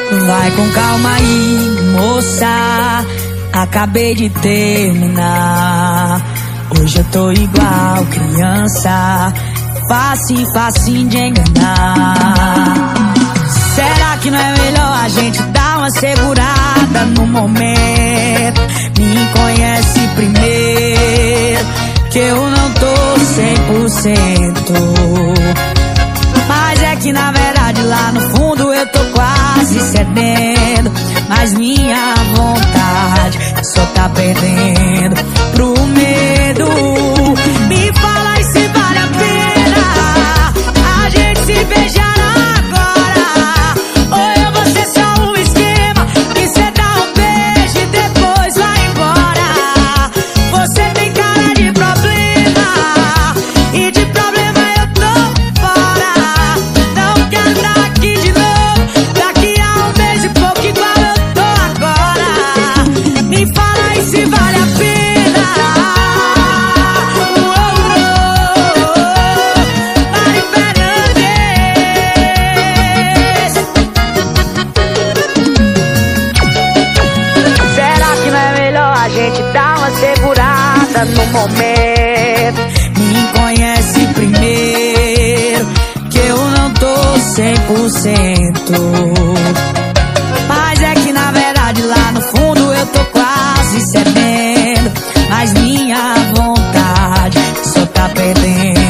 Vai com calma aí, moça, acabei de terminar. Hoje eu tô igual criança, facinho de enganar. Será que não é melhor a gente dar uma segurada no momento? Me conhece primeiro, que eu não tô 100%. Mas é que na verdade lá no fundo eu tô quase cedendo, mas minha vontade só tá perdendo pro medo. Me fala aí se vale a pena a gente se beijar agora, ou eu vou ser só um esquema que cê dá um beijo e depois vai embora. Você tem cara de problema, e de problema eu tô fora. Não quero estar aqui de novo daqui a um mês e pouco igual eu tô agora. Me fala aí se vale a pena. Mari Fernandes. Será que não é melhor a gente dar uma segurada no momento? Me conhece primeiro, que eu não tô 100%. Mas é que na verdade lá no fundo eu tô quase cedendo, mas minha vontade só tá perdendo